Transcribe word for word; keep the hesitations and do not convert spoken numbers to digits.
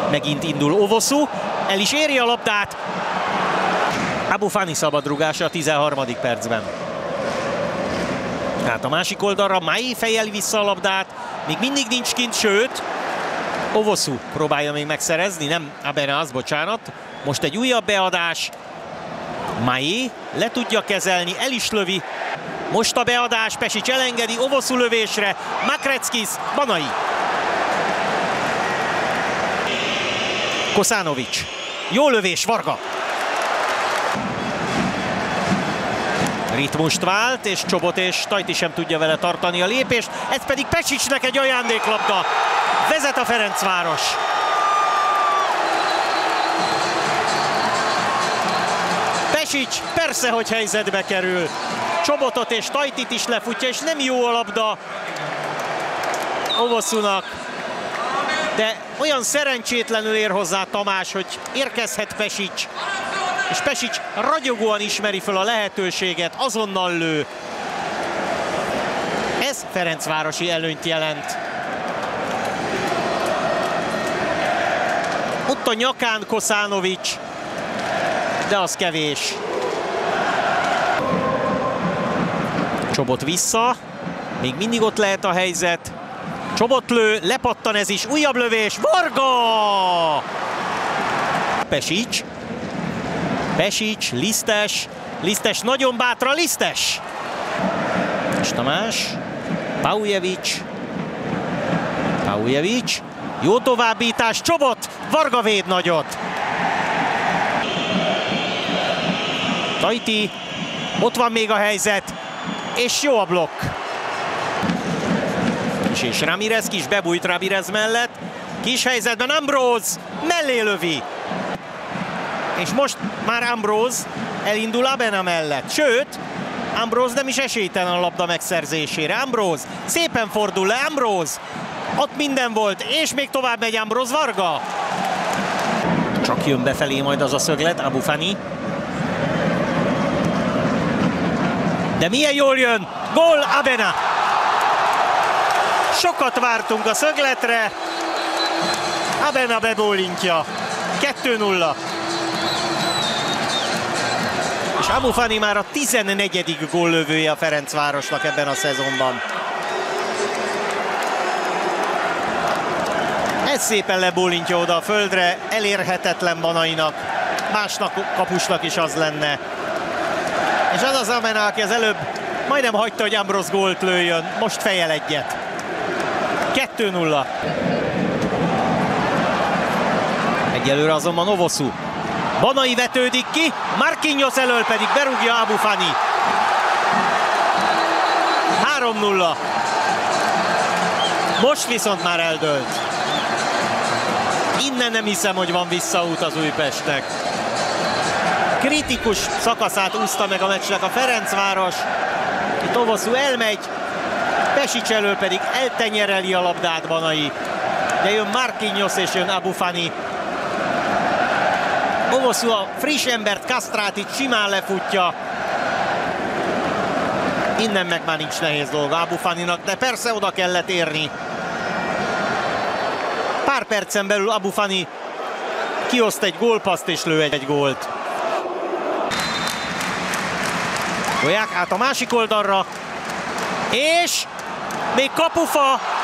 Megint indul Ovosu, el is éri a labdát. Abufani szabadrúgása a tizenharmadik percben. Hát a másik oldalra Mai fejeli vissza a labdát, még mindig nincs kint, sőt, Ovosu próbálja még megszerezni, nem Abena, az bocsánat. Most egy újabb beadás. Mai le tudja kezelni, el is lövi. Most a beadás, Pesic elengedi, Ovosu lövésre, Makreckis, Banai. Kosanovic, jó lövés, Varga. Ritmust vált, és Csobot és Tajti sem tudja vele tartani a lépést. Ez pedig Pesicnek egy ajándéklabda. Vezet a Ferencváros. Pesic persze, hogy helyzetbe kerül. Csobotot és Tajtit is lefutja, és nem jó a labda Ovosunak. De olyan szerencsétlenül ér hozzá Tamás, hogy érkezhet Pesic. És Pesic ragyogóan ismeri föl a lehetőséget, azonnal lő. Ez ferencvárosi előnyt jelent. Ott a nyakán Kosanovic, de az kevés. Csobot vissza, még mindig ott lehet a helyzet. Csobot lő, lepattan ez is, újabb lövés, Varga! Pesic. Pesic, Lisztes, Lisztes nagyon bátra, Lisztes! És Tamás, Paujevic, Paujevic, jó továbbítás, Csobot, Varga véd nagyot. Tajti, ott van még a helyzet, és jó a blokk. Kis és Ramirez, Kis bebújt Ramirez mellett, kis helyzetben Ambrose, mellé lövi. És most már Ambrose elindul Abena mellett, sőt, Ambrose nem is esélytelen a labda megszerzésére. Ambrose szépen fordul le, Ambrose, ott minden volt, és még tovább megy Ambrose, Varga. Csak jön befelé majd az a szöglet, Abufani. De milyen jól jön, gól Abena. Sokat vártunk a szögletre, Abena bebólintja, kettő nulla. És Abufani már a tizennegyedik góllövője a Ferencvárosnak ebben a szezonban. Ez szépen lebólintja oda a földre, elérhetetlen Banainak, másnak kapusnak is az lenne. És az az Abena, aki az előbb majdnem hagyta, hogy Ambrose gólt lőjön, most fejel egyet. kettő nulla. Egyelőre azonban Ovosu. Banai vetődik ki, Marquinhos elől pedig berúgja Abufani. három nulla. Most viszont már eldőlt. Innen nem hiszem, hogy van visszaút az Újpestnek. Kritikus szakaszát úszta meg a meccsnek a Ferencváros. Itt Ovosu elmegy, Pesic elől pedig eltenyereli a labdát Banai. De jön Marquinhos és jön Abufani. Ovosu a friss embert, Kastrátit simán lefutja. Innen meg már nincs nehéz dolga Abufaninak, de persze oda kellett érni. Pár percen belül Abufani kioszt egy gólpaszt és lő egy gólt. Golják át a másik oldalra, és még kapufa,